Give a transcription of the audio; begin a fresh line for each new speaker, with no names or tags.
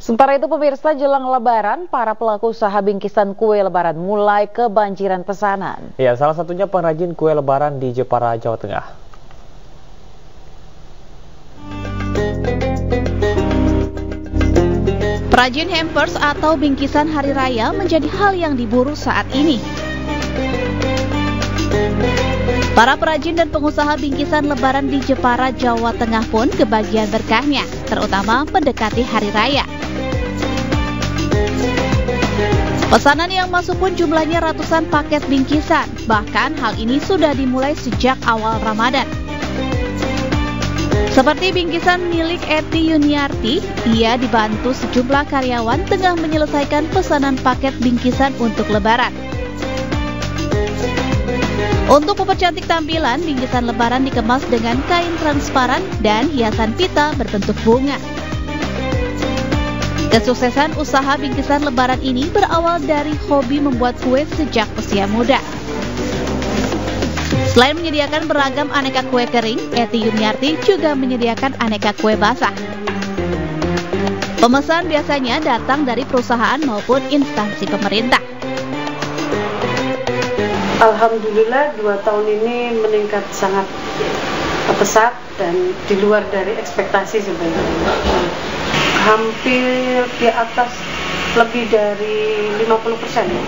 Sementara itu pemirsa, jelang Lebaran, para pelaku usaha bingkisan kue Lebaran mulai kebanjiran pesanan.
Ya, salah satunya pengrajin kue Lebaran di Jepara, Jawa Tengah.
Perajin hampers atau bingkisan hari raya menjadi hal yang diburu saat ini. Para perajin dan pengusaha bingkisan Lebaran di Jepara, Jawa Tengah pun kebagian berkahnya, terutama mendekati hari raya. Pesanan yang masuk pun jumlahnya ratusan paket bingkisan, bahkan hal ini sudah dimulai sejak awal Ramadan. Seperti bingkisan milik Eti Yuniarti, ia dibantu sejumlah karyawan tengah menyelesaikan pesanan paket bingkisan untuk Lebaran. Untuk mempercantik tampilan, bingkisan Lebaran dikemas dengan kain transparan dan hiasan pita berbentuk bunga. Kesuksesan usaha bingkisan Lebaran ini berawal dari hobi membuat kue sejak usia muda. Selain menyediakan beragam aneka kue kering, Eti Yuniarti juga menyediakan aneka kue basah. Pemesan biasanya datang dari perusahaan maupun instansi pemerintah.
Alhamdulillah 2 tahun ini meningkat sangat pesat dan di luar dari ekspektasi sebenarnya. Hampir di atas lebih dari 50%.